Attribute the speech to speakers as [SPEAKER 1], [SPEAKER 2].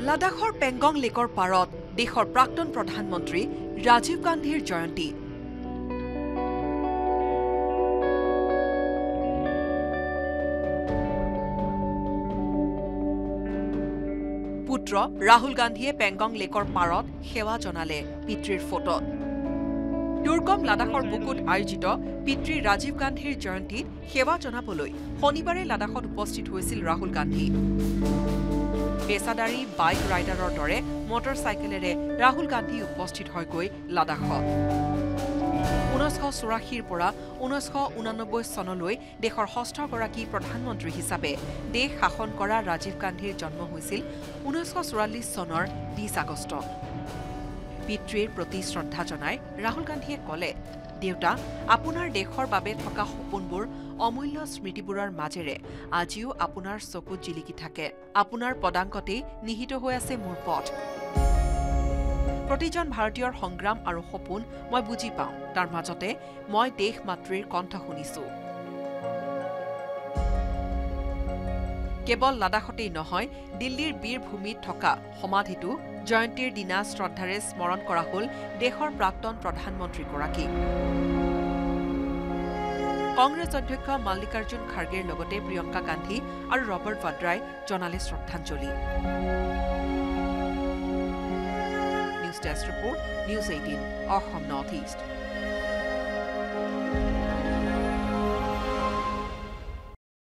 [SPEAKER 1] লাডাখৰ পেংগং লেকৰ পাৰত দেশৰ প্ৰাক্তন প্ৰধানমন্ত্ৰী ৰাজীৱ গান্ধীৰ জয়ন্তী। পুত্ৰ ৰাহুল গান্ধীয়ে পেংগং লেকৰ পাৰত সেৱা জনালে পিতৃৰ ফটোত। দুৰ্গম লাডাখৰ বুকুত আয়োজিত পিতৃ ৰাজীৱ গান্ধীৰ জয়ন্তীত সেৱা জনাবলৈ শনিবাৰে লাডাখত উপস্থিত হৈছিল ৰাহুল গান্ধী। পেছাদাৰী বাইক ৰাইডাৰৰ দৰে মটৰচাইকেলেৰে ৰাহুল গান্ধী উপস্থিত হয়গৈ লাডাখত। 1984 পৰা 1989 চনলৈ দেশৰ ষষ্ঠগৰাকী প্ৰধানমন্ত্ৰী হিচাপে দেশ শাসন কৰা ৰাজীৱ গান্ধীৰ জন্ম হৈছিল 1944 চনৰ 20 আগষ্ট। পিতৃৰ প্ৰতি শ্ৰদ্ধা জনাই ৰাহুল গান্ধীয়ে ক'লে, দেউতা, আপোনাৰ দেশৰ বাবে থকা সপোনবোৰ অমূল্য স্মৃতিবোৰৰ মাজেৰে আজিও আপোনাৰ চকুত জিলিকি থাকে। আপোনাৰ পদাংকতেই নিহিত হৈ আছে মোৰ পথ। প্ৰতিজন ভাৰতীয়ৰ সংগ্ৰাম আৰু সপোন মই বুজি পাওঁ। তাৰ মাজতে মই দেশ মাতৃৰ কণ্ঠ শুনিছো। কেৱল লাডাখতেই নহয়, দিল্লীৰ বীৰভূমিত থকা সমাধিটো জয়ন্তীৰ দিনা শ্ৰদ্ধাৰে স্মৰণ কৰা হ'ল দেশৰ প্ৰাক্তন প্ৰধানমন্ত্ৰীগৰাকী। কংগ্ৰেছ অধ্যক্ষ মাল্লিকাৰ্জুন খাৰ্গেৰ লগতে প্ৰিয়ংকা গান্ধী আৰু ৰবাৰ্ট ভাদ্ৰাই জনালে শ্ৰদ্ধাঞ্জলি। News desk report, News18 Assam Northeast।